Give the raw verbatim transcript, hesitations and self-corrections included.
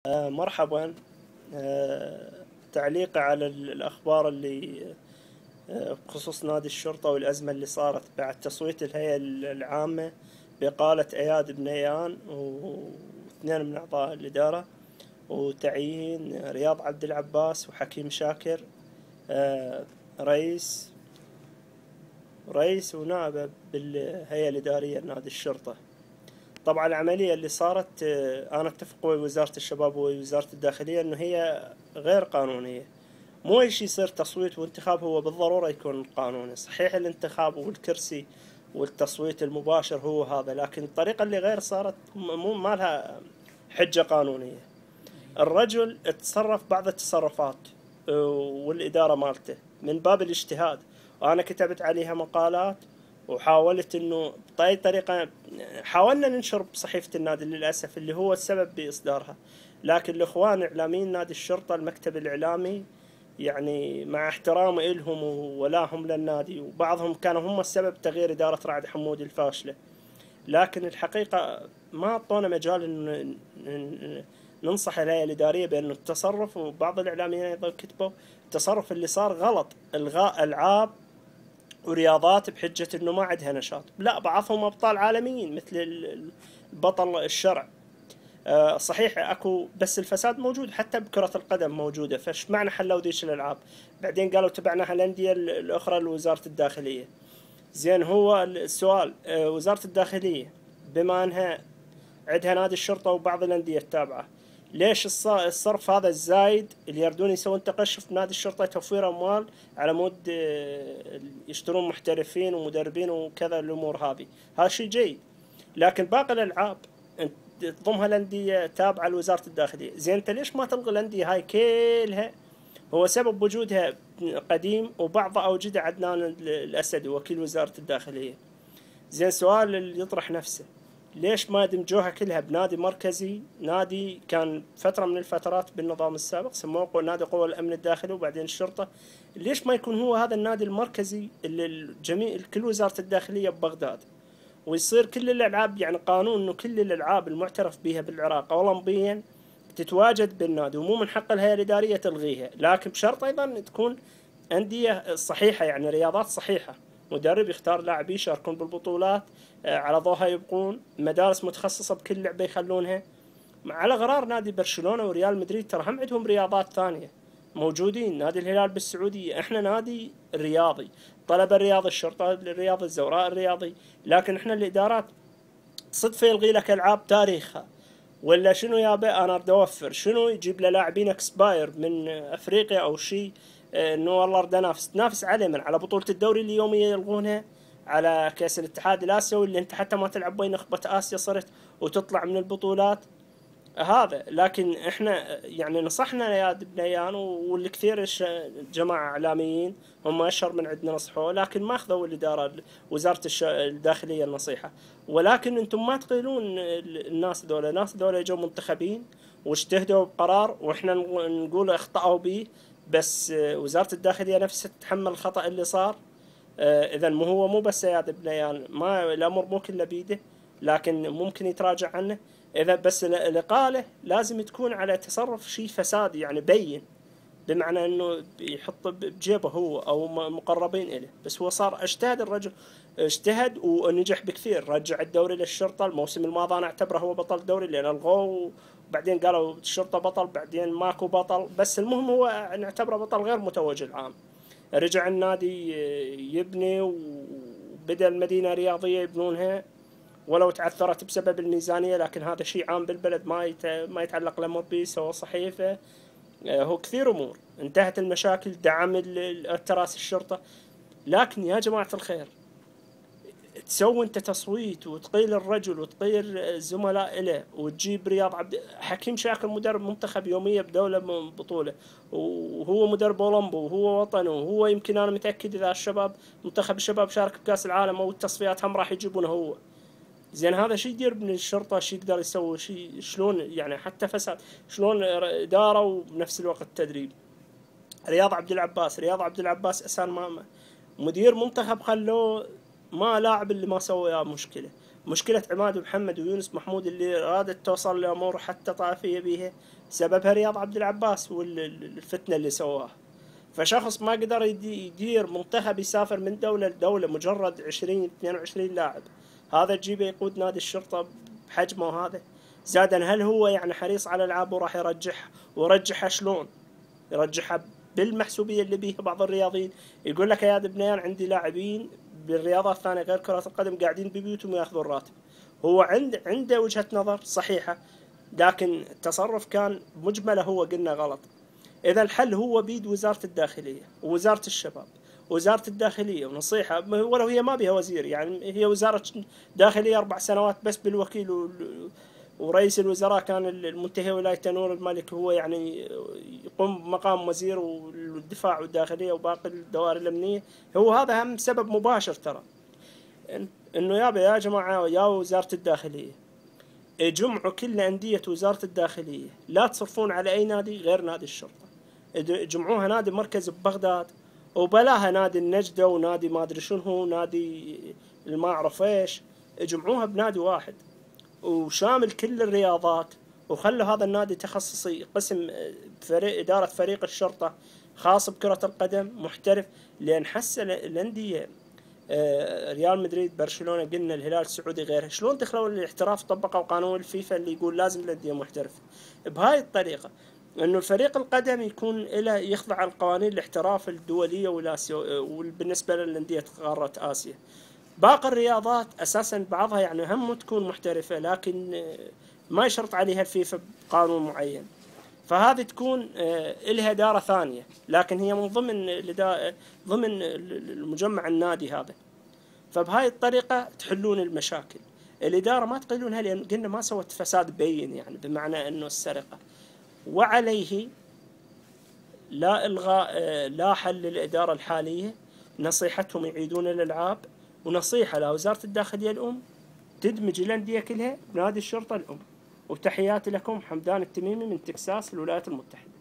آه، مرحبا. آه، تعليقي على ال- الأخبار اللي آه، بخصوص نادي الشرطة والأزمة اللي صارت بعد تصويت الهيئة العامة بإقالة أياد بنيان واثنين من أعضاء الإدارة، وتعيين رياض عبد العباس وحكيم شاكر آه، رئيس رئيس ونائب بالهيئة الإدارية لنادي الشرطة. طبعا العملية اللي صارت، آه، أنا أتفق ويا وزارة الشباب ووزارة الداخلية أنه هي غير قانونية. مو أي شيء يصير تصويت وانتخاب هو بالضرورة يكون قانوني. صحيح الانتخاب والكرسي والتصويت المباشر هو هذا، لكن الطريقة اللي غير صارت مو ما لها حجة قانونية. الرجل تصرف بعض التصرفات آه، والإدارة مالته من باب الاجتهاد، وأنا كتبت عليها مقالات وحاولت انه بأي طريقة حاولنا ننشر بصحيفة النادي، للأسف اللي هو السبب بإصدارها. لكن الإخوان إعلاميين نادي الشرطة، المكتب الإعلامي، يعني مع احترامي إلهم وولاهم للنادي، وبعضهم كانوا هم السبب تغيير إدارة رعد حمودي الفاشلة، لكن الحقيقة ما أعطونا مجال إن ننصح الهيئة الإدارية بأنه التصرف، وبعض الإعلاميين أيضا كتبوا التصرف اللي صار غلط، إلغاء ألعاب ورياضات بحجة انه ما عندها نشاط. لا، بعضهم ابطال عالميين مثل البطل الشرع. آه، صحيح اكو، بس الفساد موجود حتى بكرة القدم موجودة، فايش معنى حلوا ذيش الالعاب؟ بعدين قالوا تبعناها الاندية الاخرى لوزارة الداخلية. زين، هو السؤال، آه، وزارة الداخلية بما انها عندها نادي الشرطة وبعض الاندية التابعة، ليش الصرف هذا الزايد اللي يردون يسوون تقشف بنادي الشرطة، توفير أموال على مود آه، يشترون محترفين ومدربين وكذا الأمور هذه؟ هذا شيء جيد. لكن باقي الألعاب أنت تضمها الأندية تابعة لوزارة الداخلية. زين، أنت ليش ما تلغي الأندية هاي كلها؟ هو سبب وجودها قديم، وبعض أوجده عدنان الأسدي وكيل وزارة الداخلية. زين، سؤال اللي يطرح نفسه، ليش ما دمجوها كلها بنادي مركزي؟ نادي كان فترة من الفترات بالنظام السابق سموه نادي قوى الأمن الداخلي وبعدين الشرطة. ليش ما يكون هو هذا النادي المركزي اللي الجميع كل وزارة الداخلية ببغداد، ويصير كل الألعاب، يعني قانون إنه كل الألعاب المعترف بها بالعراق أولمبيا تتواجد بالنادي، ومو من حق الهيئة الإدارية تلغيها، لكن بشرط أيضا تكون أندية صحيحة، يعني رياضات صحيحة، مدرب يختار لاعبين يشاركون بالبطولات، آه، على ضوها يبقون مدارس متخصصة بكل لعبة يخلونها. على غرار نادي برشلونة وريال مدريد ترى هم عندهم رياضات ثانية موجودين، نادي الهلال بالسعودية، احنا نادي رياضي، طلب الرياضي، الشرطة الرياضي، الزوراء الرياضي. لكن احنا الإدارات صدفة يلغي لك ألعاب تاريخها، ولا شنو يابا؟ انا اريد اوفر شنو، يجيب له لاعبين اكسباير من افريقيا او شيء، آه، انه والله اريد انافس، تنافس عليه من على بطولة الدوري اللي يوميا يلغونها، على كاس الاتحاد الاسيوي اللي انت حتى ما تلعب بين نخبة اسيا صرت وتطلع من البطولات هذا. لكن احنا يعني نصحنا يا دبليان والكثير جماعة اعلاميين هم اشهر من عندنا نصحوه، لكن ما اخذوا الادارة وزارة الش- الداخلية النصيحة. ولكن انتم ما تقيلون الناس ذولا، الناس ذولا جو منتخبين واجتهدوا بقرار، واحنا نقول اخطأوا به، بس آه، وزارة الداخلية نفسها تتحمل الخطأ اللي صار. آه، اذا مو هو مو بس يا دبليان، ما الامر مو كله بيده، لكن ممكن يتراجع عنه. اذا بس ال- الاقاله لازم تكون على تصرف شيء فسادي، يعني بين، بمعنى انه يحط بجيبه هو او م- مقربين اليه. بس هو صار اجتهد الرجل، اجتهد ونجح بكثير، رجع الدوري للشرطه. الموسم الماضي انا اعتبره هو بطل الدوري لان الغوه، وبعدين قالوا الشرطه بطل، بعدين ماكو بطل، بس المهم هو نعتبره بطل غير متوج العام. رجع النادي يبني، وبدأ المدينة رياضية يبنونها، ولو تعثرت بسبب الميزانية، لكن هذا شيء عام بالبلد، ما يت... ما يتعلق لا مربي أو صحيفة. آه، هو كثير أمور انتهت المشاكل، دعم ال- التراس الشرطة. لكن يا جماعة الخير، تسوي انت تصويت وتقيل الرجل وتقيل الزملاء له، وتجيب رياض عبد حكيم شاكر مدرب منتخب يومية بدولة من بطولة، وهو مدرب اولمبي وهو وطني، وهو يمكن انا متأكد اذا الشباب منتخب الشباب شارك بكأس العالم او التصفيات هم راح يجيبونه هو. زين، هذا شيء يدير من الشرطة، شيء يقدر يسوي، شيء شلون يعني حتى فساد، شلون إدارة وبنفس الوقت تدريب. رياض عبد العباس، رياض عبد العباس اساسا ما مدير منتخب، خلوه ما لاعب اللي ما سوى مشكلة. مشكلة عماد محمد ويونس محمود اللي رادت توصل لأمور حتى طائفية بيها سببها رياض عبد العباس والفتنة اللي سواها. فشخص ما قدر يدير منتخب يسافر من دولة لدولة، مجرد عشرين اثنين وعشرين لاعب، هذا تجيبه يقود نادي الشرطة بحجمه هذا؟ زادا هل هو يعني حريص على العاب وراح يرجح ورجحها شلون؟ يرجحها بالمحسوبية اللي بيها بعض الرياضيين، يقول لك يا بنيان عندي لاعبين بالرياضات الثانية غير كرة القدم قاعدين ببيوتهم وياخذون راتب. هو عند عنده وجهة نظر صحيحة، لكن التصرف كان مجمله هو قلنا غلط. إذا الحل هو بيد وزارة الداخلية ووزارة الشباب ووزارة الداخلية، ونصيحة ولو هي ما بها وزير، يعني هي وزارة داخلية أربع سنوات بس بالوكيل، ورئيس الوزراء كان المنتهي ولاية نور الملك هو يعني يقوم بمقام وزير، والدفاع والداخلية وباقي الدوائر الأمنية. هو هذا هم سبب مباشر ترى، إنه يابا يا جماعة يا وزارة الداخلية جمعوا كل أندية وزارة الداخلية، لا تصرفون على أي نادي غير نادي الشرطة، جمعوها نادي مركز ببغداد، وبلاها نادي النجدة ونادي ما أدري شنو هو نادي ما أعرف إيش، جمعوها بنادي واحد وشامل كل الرياضات، وخلوا هذا النادي تخصصي قسم فريق إدارة فريق الشرطة خاص بكرة القدم محترف، لأن حس الأندية ريال مدريد برشلونة قلنا الهلال السعودي غيره شلون دخلوا الاحتراف، طبقوا قانون الفيفا اللي يقول لازم الأندية محترفة بهاي الطريقة، انه الفريق القدم يكون له يخضع القوانين الاحتراف الدولية وبالنسبة للأندية قارة آسيا. باقي الرياضات اساسا بعضها يعني هم تكون محترفة لكن ما يشرط عليها الفيفا بقانون معين، فهذه تكون لها إدارة ثانية، لكن هي من ضمن ضمن المجمع النادي هذا. فبهاي الطريقة تحلون المشاكل. الإدارة ما تقلونها لأن قلنا ما سوت فساد بين، يعني بمعنى أنه السرقة، وعليه لا إلغاء لا حل للإدارة الحالية، نصيحتهم يعيدون الألعاب، ونصيحة لوزارة الداخلية الأم تدمج الأندية كلها بنادي الشرطة الأم. وتحياتي لكم، حمدان التميمي من تكساس الولايات المتحدة.